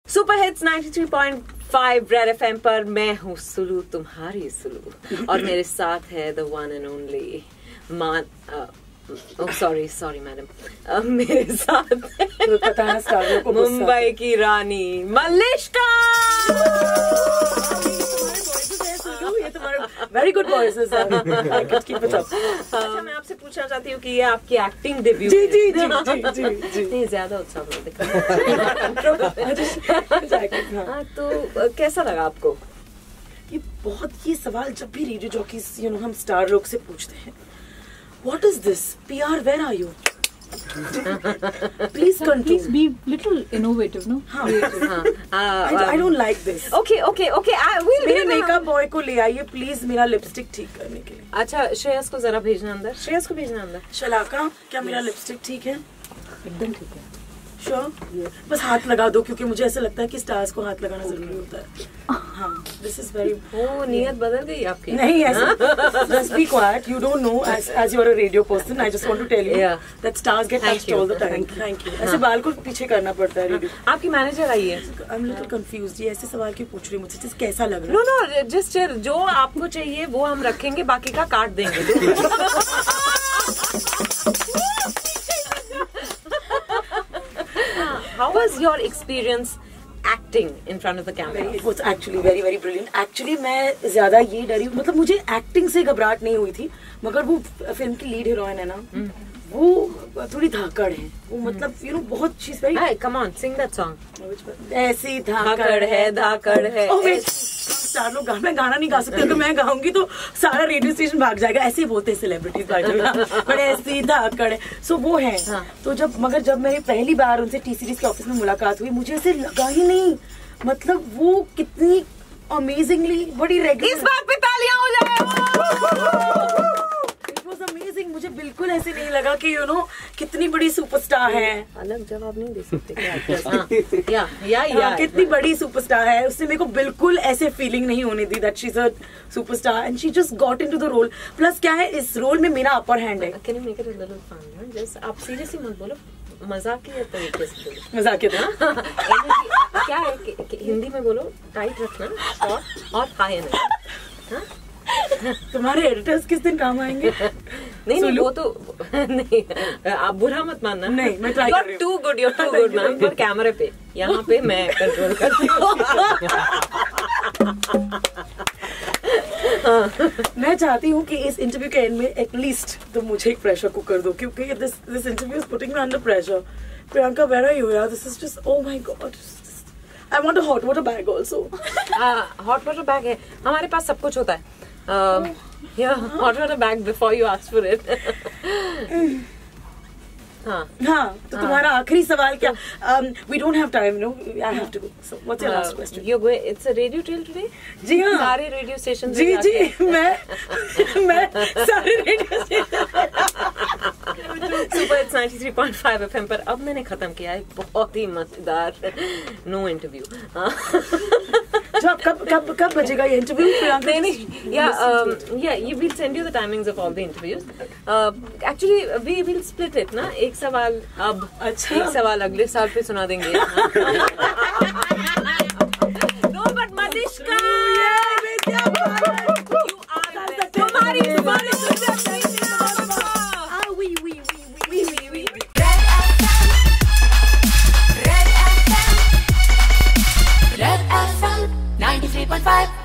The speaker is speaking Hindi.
सुपर हिट्स 93.5 रेड एफएम पर मैं हूँ सुलू, तुम्हारी सुलू, और मेरे साथ है the one and only sorry madam, मेरे साथ मुंबई की रानी Malishka. Very good voices. I could keep it up. अच्छा, मैं आपसे पूछना चाहती हूँ कि ये आपकी एक्टिंग डेब्यू जी जी जी जी जी जी नहीं, ज्यादा उत्साह मत दिखाओ। हाँ, तो कैसा लगा आपको? ये सवाल जब भी रेडियो जॉकीज हम स्टार लोग से पूछते हैं, What is this? PR, where are you? Please continue. Please be little innovative, no? I don't like this. Okay. मेरे मेकअप बॉय को ले आइए प्लीज मेरा लिपस्टिक ठीक करने के लिए। अच्छा, श्रेयस को जरा भेजना अंदर, श्रेयस को भेजना अंदर। शलाका, क्या मेरा लिपस्टिक ठीक है? एकदम ठीक है। Sure? बस हाथ लगा दो, क्योंकि मुझे ऐसा लगता है कि स्टार्स को हाथ लगाना जरूरी होता है। हाँ, this is very. ओ, नियत बदल गई आपकी? नहीं ऐसा। Just be quiet. You don't know as you are a radio person. I just want to tell you that stars get touched all the time. Thank you. ऐसे बाल को पीछे करना पड़ता है रेडियो। आपकी मैनेजर आई है। I'm little confused. ये ऐसे सवाल क्यों पूछ रही है मुझसे? कैसा लग रहा है? No, just जो आपको चाहिए वो हम रखेंगे, बाकी का काट देंगे। How was your experience acting in front of the camera? It was actually very very brilliant. Actually मैं ज्यादा ये डरी, मतलब मुझे एक्टिंग से घबराहट नहीं हुई थी, मगर वो फिल्म की लीड हीरोइन है ना, वो थोड़ी धाकड़ है, वो मतलब बहुत she's very. Hey, come on, sing that song. ऐसी धाकड़ है। चार लोग मैं गाना नहीं गा सकती, अगर मैं गाऊंगी तो सारा रेडियो स्टेशन भाग जाएगा, ऐसे ही बोलते हैं सेलिब्रिटीज, बड़े ऐसी धाकड़ है। सो वो है। तो जब मेरी पहली बार उनसे टी सीरीज के ऑफिस में मुलाकात हुई, मुझे ऐसे लगा ही नहीं, मतलब वो कितनी अमेजिंगली बड़ी रेगुलर। इस बात पे तालियां हो जाए। अमेजिंग, मुझे बिल्कुल ऐसे नहीं लगा कि कितनी बड़ी सुपरस्टार है। अलग जवाब नहीं दे सकते या कितनी बड़ी सुपरस्टार है, उसने मेरे को बिल्कुल ऐसे फीलिंग नहीं होने दी that she is a superstar and she just got into the role. Plus क्या है, इस रोल में मेरा अपर हैंड है। Can you make it a little fun? Just आप सीरियसली मत बोलो, मजाकिया तरीके से बोलो। मजाकिया क्या है कि हिंदी में बोलो, टाइट रखना और हाई एनर्जी। तुम्हारे एडिटर्स किस दिन काम आएंगे? नहीं, वो तो नहीं, आप बुरा मत मानना। नहीं, मैं ट्राई कर रही हूँ। you're too good मैम, पर कैमरे पे, यहाँ पे मैं कंट्रोल करती हूँ। मैं चाहती हूँ कि इस इंटरव्यू के एंड में एटलीस्ट तो मुझे एक प्रेशर कुकर दो, क्योंकि this interview is putting me under pressure. Priyanka, where are you यार? This is just, oh my god, I want a hot water bag also. Hot water bag है हमारे पास, सब कुछ होता है। hot water bag before you ask for it. हाँ, तो तुम्हारा आखिरी सवाल क्या? We don't have time, no. I have to go. So, what's your last question? You're going. It's a radio trail today. जी हाँ. सारे रेडियो स्टेशन. जी मैं सारे radio station. Super hits 93.5 FM पर अब मैंने खत्म किया है बहुत ही मजेदार नो इंटरव्यू। कब बजेगा ये इंटरव्यू? नहीं, you will send you the timings of all the interviews. Actually we will split it ना, एक सवाल अब, अच्छा, एक सवाल अगले साल पे सुना देंगे। No, but Maliष्का, तुम्हारी Red FM 93.5